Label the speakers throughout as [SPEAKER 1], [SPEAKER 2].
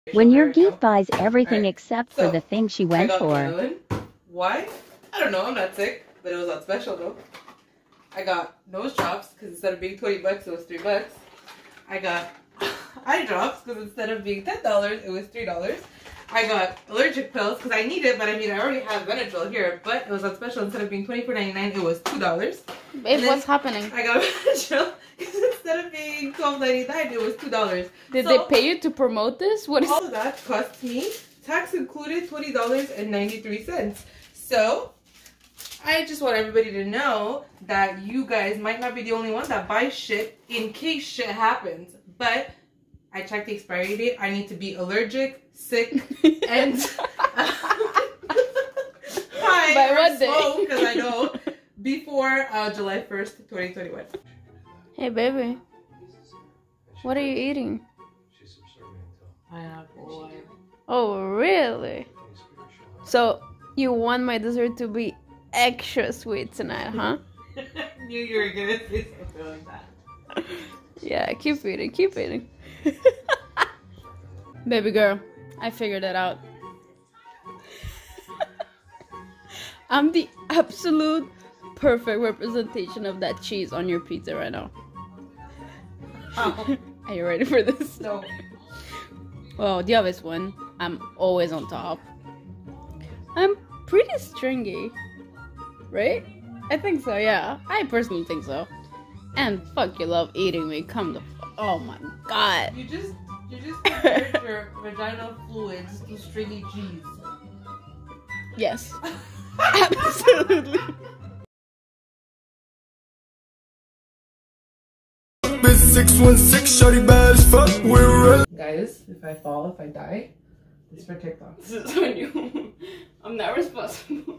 [SPEAKER 1] When your geek buys everything except for the thing she went for.
[SPEAKER 2] Melon. Why? I don't know. I'm not sick, but it was on special though. I got nose drops because instead of being $20, it was $3. I got eye drops because instead of being $10, it was $3. I got allergic pills because I need it, but I mean I already have Benadryl here, but it was on special. Instead of being $24.99, it was $2.
[SPEAKER 3] Babe, what's happening?
[SPEAKER 2] I got Benadryl because instead of being $12.99, it was $2.
[SPEAKER 3] Did they pay you to promote this? What is
[SPEAKER 2] all of that cost me, tax included, $20.93. So I just want everybody to know that you guys might not be the only one that buys shit in case shit happens. But I checked the expiry date. I need to be allergic, sick, and high
[SPEAKER 3] by
[SPEAKER 2] or
[SPEAKER 3] what day?
[SPEAKER 2] because I know before July 1st, 2021.
[SPEAKER 3] Hey, baby. What are you eating?
[SPEAKER 2] Pineapple.
[SPEAKER 3] Oh, really? So, you want my dessert to be extra sweet tonight, huh?
[SPEAKER 2] Knew you were gonna say something like that.
[SPEAKER 3] Yeah, keep eating, keep eating. Baby girl, I figured it out. I'm the absolute perfect representation of that cheese on your pizza right now.
[SPEAKER 2] Oh.
[SPEAKER 3] Are you ready for this?
[SPEAKER 2] No.
[SPEAKER 3] Well, the obvious one, I'm always on top. I'm pretty stringy, right? I think so, yeah. I personally think so. And fuck, you love eating me. Come the oh my god.
[SPEAKER 2] You just compared your vaginal fluids to stringy cheese.
[SPEAKER 3] Yes. Absolutely.
[SPEAKER 4] It's 616, shorty bad as fuck. We're
[SPEAKER 2] Guys, if I fall, if I die, it's for TikTok.
[SPEAKER 3] This is on you. I'm not responsible.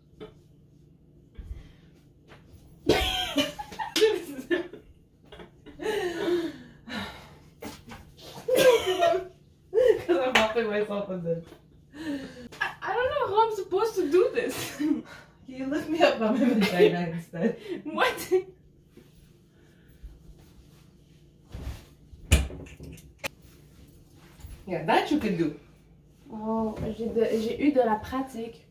[SPEAKER 2] Because I'm helping myself with this.
[SPEAKER 3] I don't know how I'm supposed to do this.
[SPEAKER 2] You lift me up on my vagina instead.
[SPEAKER 3] What?
[SPEAKER 2] Yeah, that you can do.
[SPEAKER 3] Oh, j'ai eu de la pratique.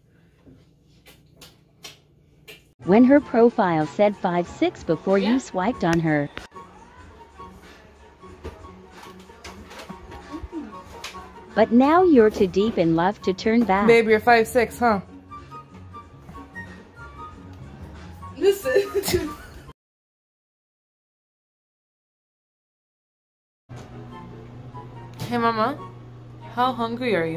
[SPEAKER 1] When her profile said 5'6" before you swiped on her. But now you're too deep in love to turn back.
[SPEAKER 2] Babe, you're 5'6", huh?
[SPEAKER 3] Listen.
[SPEAKER 2] Hey, Mama. How hungry are you?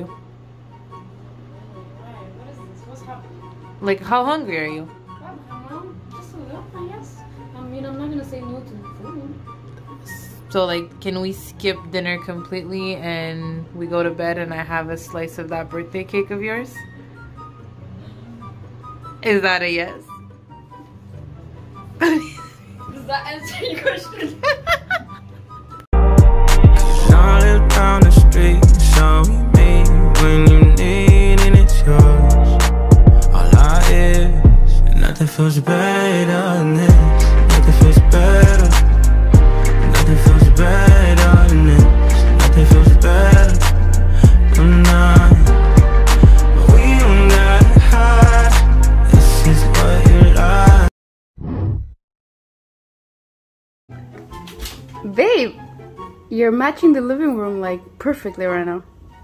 [SPEAKER 3] What is this? What's happening?
[SPEAKER 2] Like, how hungry are you?
[SPEAKER 3] Just a little, I guess. I mean, I'm not gonna say no to food.
[SPEAKER 2] So, like, can we skip dinner completely and we go to bed and I have a slice of that birthday cake of yours? Is that a yes?
[SPEAKER 3] Does that answer your question?
[SPEAKER 4] I live down the street, show me when you need and it's yours. All I is, and nothing feels better than this. Nothing feels better. Nothing feels better than this. Nothing feels better than that. But we don't gotta hide. This is what you like.
[SPEAKER 3] Babe, you're matching the living room like perfectly right now.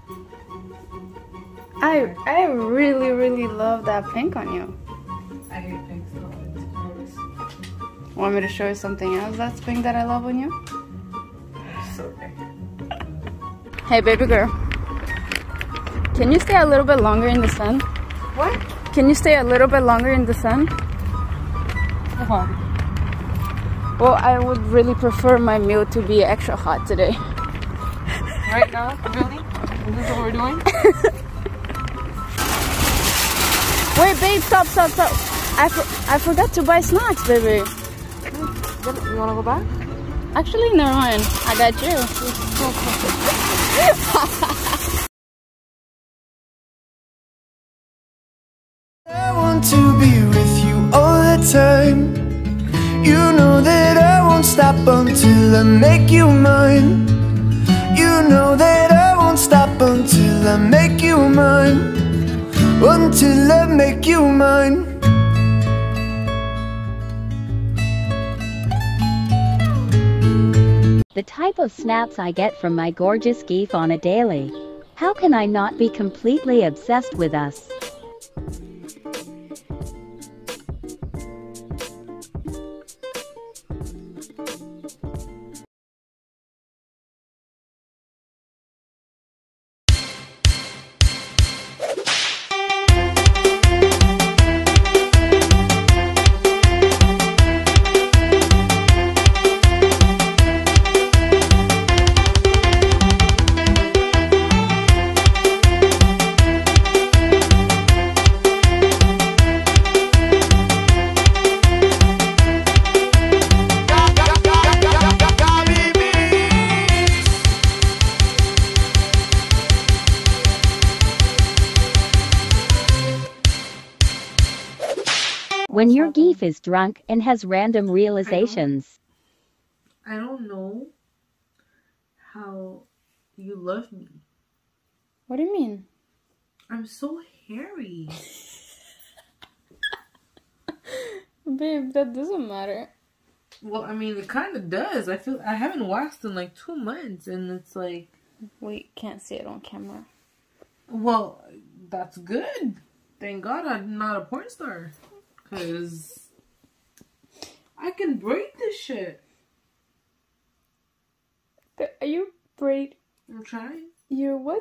[SPEAKER 3] I really, really love that pink on you.
[SPEAKER 2] I hate pink so much.
[SPEAKER 3] Want me to show you something else that's pink that I love on you?
[SPEAKER 2] So pink.
[SPEAKER 3] Hey, baby girl. Can you stay a little bit longer in the sun?
[SPEAKER 2] What?
[SPEAKER 3] Can you stay a little bit longer in the sun? Well, I would really prefer my meal to be extra hot today.
[SPEAKER 2] Right now? Really? Is this what we're doing?
[SPEAKER 3] Wait, babe, stop. I forgot to buy snacks, baby.
[SPEAKER 2] You wanna go back?
[SPEAKER 3] Actually, never mind. I got you.
[SPEAKER 4] I want to be with you all the time. You know that I won't stop until I make you mine. You know that I won't
[SPEAKER 5] won't stop until I make you mine. Until I make you mine.
[SPEAKER 1] The type of snaps I get from my gorgeous geef on a daily. How can I not be completely obsessed with us? When your geef is drunk and has random realizations.
[SPEAKER 2] I don't know how you love me.
[SPEAKER 3] What do you mean?
[SPEAKER 2] I'm so hairy.
[SPEAKER 3] Babe, that doesn't matter.
[SPEAKER 2] Well, I mean, it kind of does. I feel I haven't waxed in like 2 months, and it's like...
[SPEAKER 3] We can't see it on camera.
[SPEAKER 2] Well, that's good. Thank God I'm not a porn star. Because I can braid this shit.
[SPEAKER 3] Are you braid?
[SPEAKER 2] I'm trying.
[SPEAKER 3] You're what?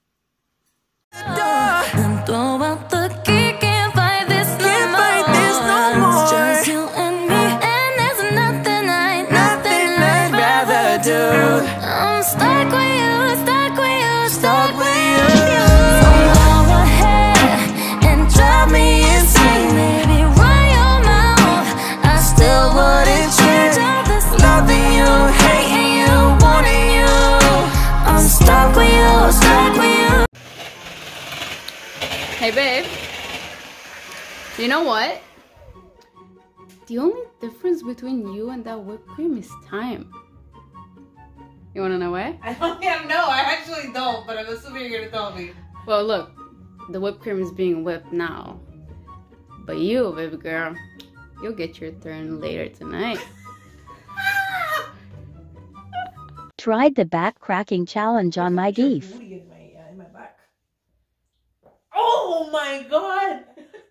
[SPEAKER 6] Can't fight this no more. It's just you and me, and there's nothing I'd rather do. I'm stuck with you, stuck with you, stuck with you. So go ahead and drive me insane, baby. Run your mouth, I still wouldn't change. Loving you, hating you, wanting you. I'm stuck with you, stuck with you.
[SPEAKER 3] Hey, babe. You know what? The only difference between you and that whipped cream is time. You wanna know why?
[SPEAKER 2] I don't know. I actually don't, but I'm assuming you're gonna tell me.
[SPEAKER 3] Well, look. The whipped cream is being whipped now. But you, baby girl, you'll get your turn later tonight.
[SPEAKER 1] Tried the back cracking challenge on my geef.
[SPEAKER 2] In my back. Oh my god!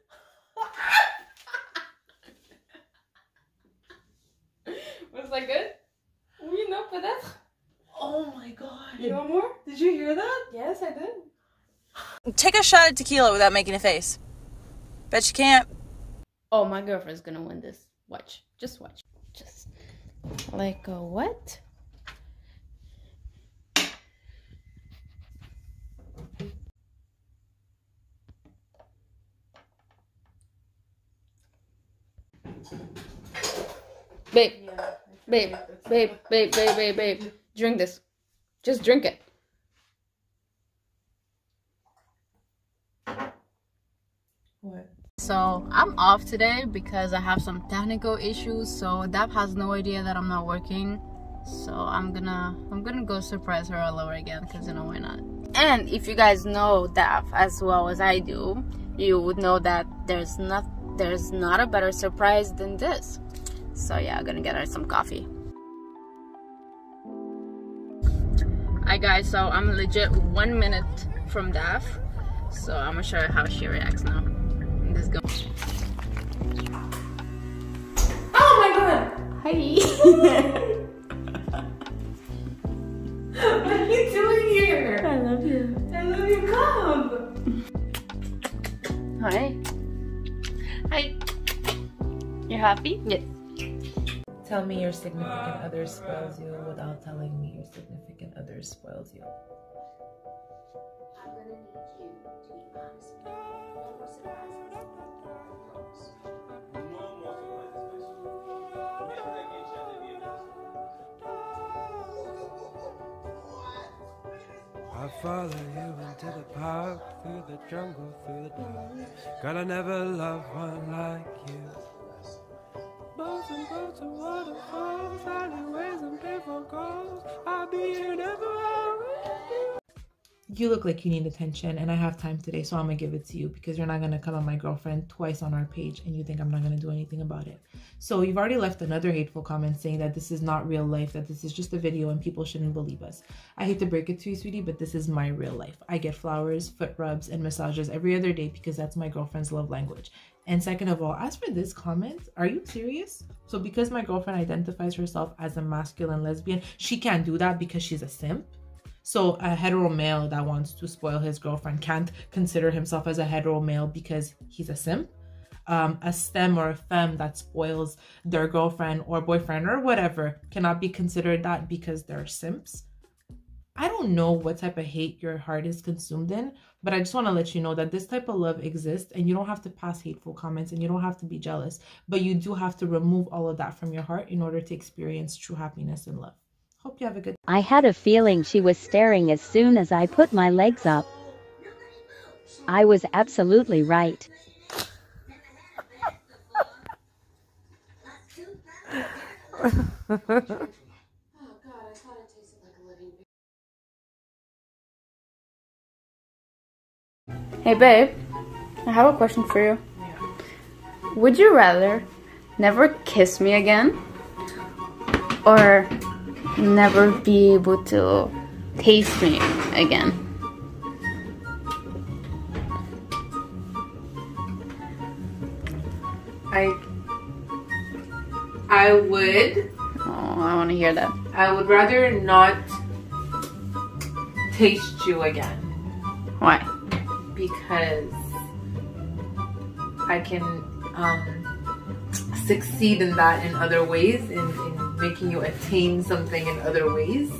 [SPEAKER 3] Was that good? Oui, non, peut-être.
[SPEAKER 2] Oh my god.
[SPEAKER 3] You want more?
[SPEAKER 2] Did you hear that?
[SPEAKER 3] Yes, I did.
[SPEAKER 7] Take a shot of tequila without making a face. Bet you can't.
[SPEAKER 3] Oh, my girlfriend's gonna win this. Watch. Just watch. Just like a what? Babe, babe, babe, babe, babe, babe, babe. Drink this. Just drink it.
[SPEAKER 2] What?
[SPEAKER 3] So I'm off today because I have some technical issues. So Daph has no idea that I'm not working. So I'm gonna go surprise her all over again because you know why not. And if you guys know Daph as well as I do, you would know that there's not a better surprise than this. So yeah, I'm gonna get her some coffee. Alright guys, so I'm legit 1 minute from Daph. So I'm gonna show you how she reacts now. Let's go.
[SPEAKER 2] Oh my god!
[SPEAKER 3] Hi!
[SPEAKER 2] What are you doing here?
[SPEAKER 3] I love you.
[SPEAKER 2] I love you, come!
[SPEAKER 3] Hi. Hi. You happy? Yes.
[SPEAKER 2] Tell me your significant other spoils you without telling me your significant other spoils you.
[SPEAKER 6] I'm gonna need you to be honest with me. No more surprises.
[SPEAKER 4] I follow you into the park, through the jungle, through the dark. God, I never loved one like you. Boats and boats and waterfalls, alleyways and paper calls. I'll be here never always.
[SPEAKER 2] you look like you need attention and I have time today, so I'm gonna give it to you because you're not gonna come at my girlfriend twice on our page and you think I'm not gonna do anything about it. So you've already left another hateful comment saying that this is not real life, that this is just a video and people shouldn't believe us. I hate to break it to you, sweetie, but this is my real life. I get flowers, foot rubs, and massages every other day because that's my girlfriend's love language. And second of all, as for this comment, are you serious? So because my girlfriend identifies herself as a masculine lesbian, she can't do that because she's a simp? So a hetero male that wants to spoil his girlfriend can't consider himself as a hetero male because he's a simp? A STEM or a femme that spoils their girlfriend or boyfriend or whatever cannot be considered that because they're simps? I don't know what type of hate your heart is consumed in, but I just want to let you know that this type of love exists and you don't have to pass hateful comments and you don't have to be jealous, but you do have to remove all of that from your heart in order to experience true happiness and love. Hope you have a good day.
[SPEAKER 1] I had a feeling she was staring as soon as I put my legs up. I was absolutely right.
[SPEAKER 3] Hey babe, I have a question for you. Would you rather never kiss me again or never be able to taste me again?
[SPEAKER 2] I would.
[SPEAKER 3] Oh, I want to hear that.
[SPEAKER 2] I would rather not taste you again.
[SPEAKER 3] Why?
[SPEAKER 2] Because I can succeed in that in other ways, in making you attain something in other ways,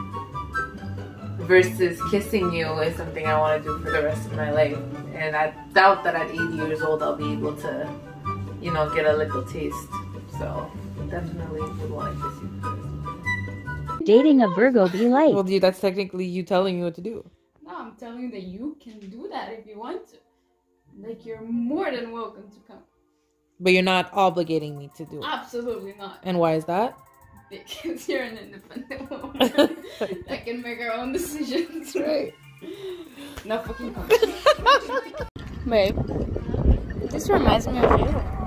[SPEAKER 2] versus kissing you is something I want to do for the rest of my life. And I doubt that at 80 years old I'll be able to, you know, get a little taste. So definitely would want to kiss you.
[SPEAKER 1] Dating a Virgo be like.
[SPEAKER 2] Well, dude, that's technically you telling me what to do.
[SPEAKER 3] No, I'm telling you that you can do that if you want to. Like, you're more than welcome to come.
[SPEAKER 2] But you're not obligating me to do it.
[SPEAKER 3] Absolutely not.
[SPEAKER 2] And why is that?
[SPEAKER 3] Because you're an independent woman that can make her own decisions.
[SPEAKER 2] Right.
[SPEAKER 3] No fucking comment. Babe, this reminds me of you.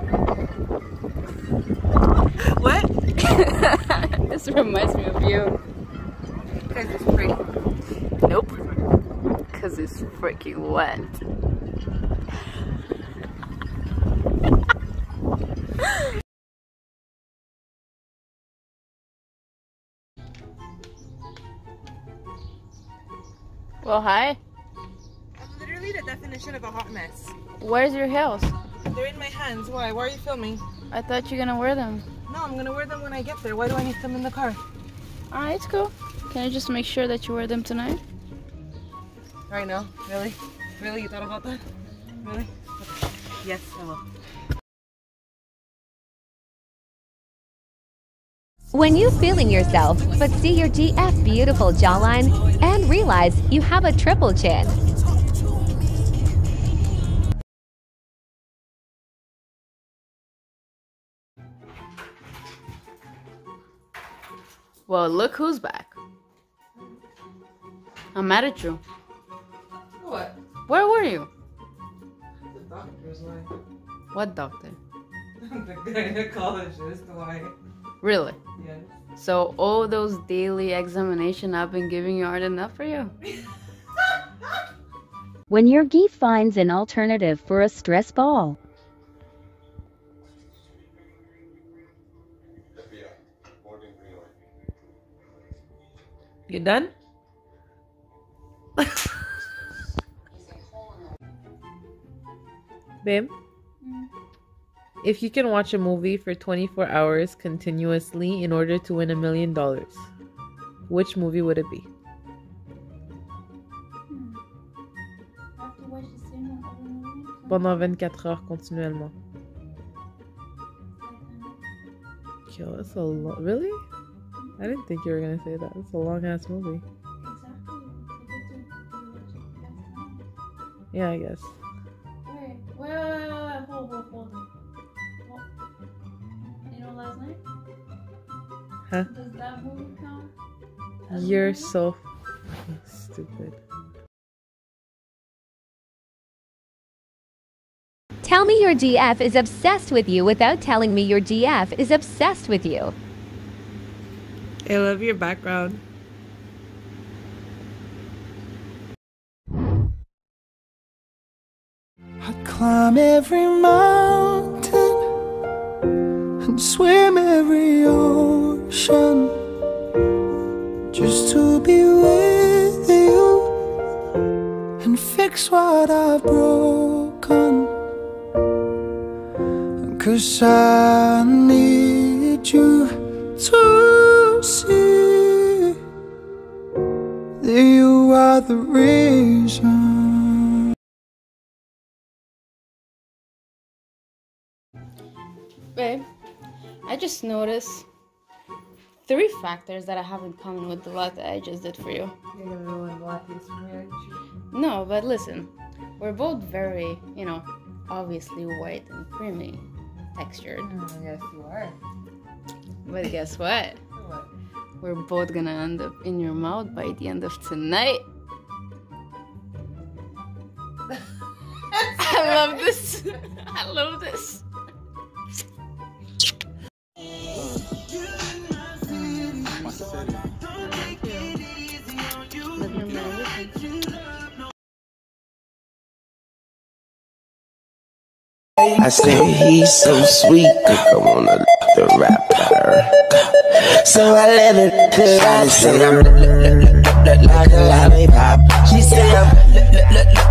[SPEAKER 2] What?
[SPEAKER 3] This reminds me of you.
[SPEAKER 2] Because it's pretty.
[SPEAKER 3] Nope. Because it's freaking wet. Well, hi.
[SPEAKER 2] I'm literally the definition of a hot mess.
[SPEAKER 3] Where's your heels?
[SPEAKER 2] They're in my hands. Why? Why are you filming?
[SPEAKER 3] I thought you were gonna wear them.
[SPEAKER 2] No, I'm gonna wear them when I get there. Why do I need them in the car?
[SPEAKER 3] Alright, it's cool. Can you just make sure that you wear them tonight?
[SPEAKER 2] Right now? Really? Really? You thought about that? Really? Okay. Yes, I will.
[SPEAKER 8] When you feeling yourself, but see your GF beautiful jawline and realize you have a triple chin.
[SPEAKER 3] Well, look who's back. I'm mad at you.
[SPEAKER 2] What?
[SPEAKER 3] Where were you?
[SPEAKER 2] The doctor's wife.
[SPEAKER 3] What doctor?
[SPEAKER 2] The gynecologist. Why?
[SPEAKER 3] Really?
[SPEAKER 2] Yes.
[SPEAKER 3] So all those daily examinations I've been giving you aren't enough for you?
[SPEAKER 1] When your geef finds an alternative for a stress ball.
[SPEAKER 2] You done? Babe, if you can watch a movie for 24 hours continuously in order to win $1 million, which movie would it be? Pendant 24 heures continuellement. Yo, that's a lot. Really? I didn't think you were gonna say that. It's a long ass movie. Yeah, I guess.
[SPEAKER 3] Wait, hold on. You know last night?
[SPEAKER 2] Huh?
[SPEAKER 3] Does that movie count?
[SPEAKER 2] You're so fucking stupid.
[SPEAKER 8] Tell me your DF is obsessed with you without telling me your DF is obsessed with you.
[SPEAKER 2] I love your background.
[SPEAKER 5] I'd climb every mountain and swim every ocean just to be with you and fix what I've broken. 'Cause I need you to see that you are the reason.
[SPEAKER 3] Babe, I just noticed 3 factors that I have in common with the latte I just did for you.
[SPEAKER 2] You're gonna ruin lattes for me, aren't you?
[SPEAKER 3] No, but listen, we're both very, obviously white and creamy textured.
[SPEAKER 2] Yes, you are.
[SPEAKER 3] But guess what?
[SPEAKER 2] What?
[SPEAKER 3] We're both gonna end up in your mouth by the end of tonight. I love this. I love this.
[SPEAKER 9] I say he's so sweet, I wanna the rapper. So I let it say I'm like a lollipop. She said I'm